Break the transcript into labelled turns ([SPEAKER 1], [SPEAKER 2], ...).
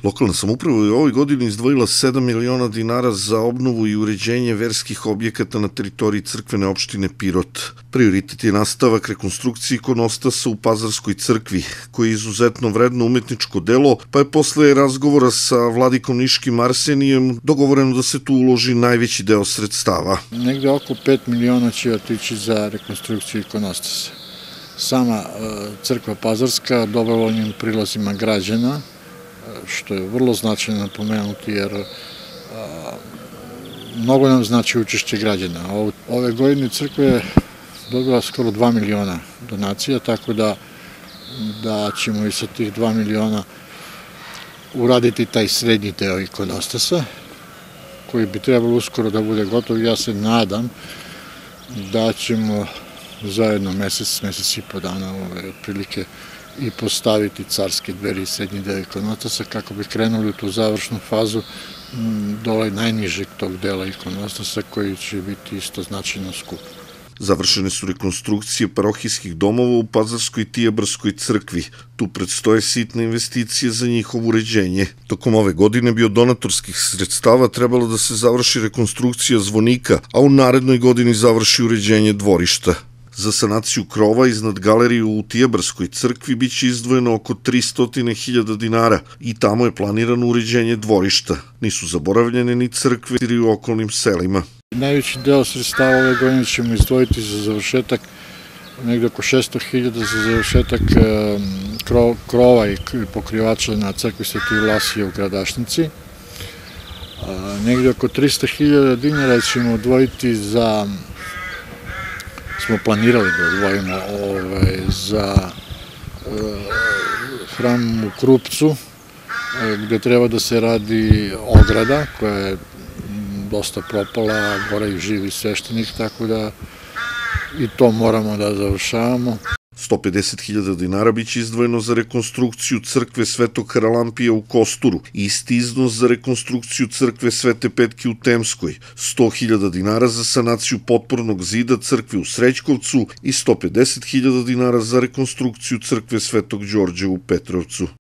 [SPEAKER 1] Lokalna samouprava je u ovoj godini izdvojila 7 miliona dinara za obnovu i uređenje verskih objekata na teritoriji crkvene opštine Pirot. Prioritet je nastavak rekonstrukcije ikonostasa u Pazarskoj crkvi, koji je izuzetno vredno umetničko delo, pa je posle razgovora sa vladikom Niškim Arsenijem dogovoreno da se tu uloži najveći deo sredstava.
[SPEAKER 2] Negde oko 5 miliona će otići za rekonstrukciju ikonostasa. Sama crkva Pazarska dobrovoljnim prilozima građana, što je vrlo značajno napomenuti, jer mnogo nam znači učešće građana. Ove godine crkva je dobila skoro 2 miliona donacija, tako da ćemo i sa tih 2 miliona uraditi taj srednji deo ikonostasa, koji bi trebalo uskoro da bude gotov. Ja se nadam da ćemo zajedno mesec i po dana otprilike i postaviti carske dveri i srednji deo ikonostasa kako bi krenuli u tu završnu fazu dole najnižeg tog dela ikonostasa, koji će biti isto značajno skup.
[SPEAKER 1] Završene su rekonstrukcije parohijskih domova u Pazarskoj i Tijabarskoj crkvi. Tu predstoje sitne investicije za njihovo uređenje. Tokom ove godine bi od donatorskih sredstava trebalo da se završi rekonstrukcija zvonika, a u narednoj godini završi uređenje dvorišta. Za sanaciju krova iznad galerije u Tijabarskoj crkvi biće izdvojeno oko 300.000 dinara i tamo je planirano uređenje dvorišta. Nisu zaboravljene ni crkve u okolnim selima.
[SPEAKER 2] Najveći deo sredstava ove godine ćemo izdvojiti za završetak, negde oko 600.000 za završetak krova i pokrivača na crkvi Sveti Vlasije u Gradašnici. Negde oko 300.000 dinara ćemo odvojiti smo planirali da odvojimo za hram u Krupcu, gde treba da se radi ograda koja je dosta propala, gore i živi sveštenik, tako da i to moramo da završavamo.
[SPEAKER 1] 150.000 dinara biće izdvojeno za rekonstrukciju crkve Svetog Haralampija u Kosturu, isti iznos za rekonstrukciju crkve Svete Petke u Temskoj, 100.000 dinara za sanaciju potpornog zida crkve u Srećkovcu i 150.000 dinara za rekonstrukciju crkve Svetog Đorđa u Petrovcu.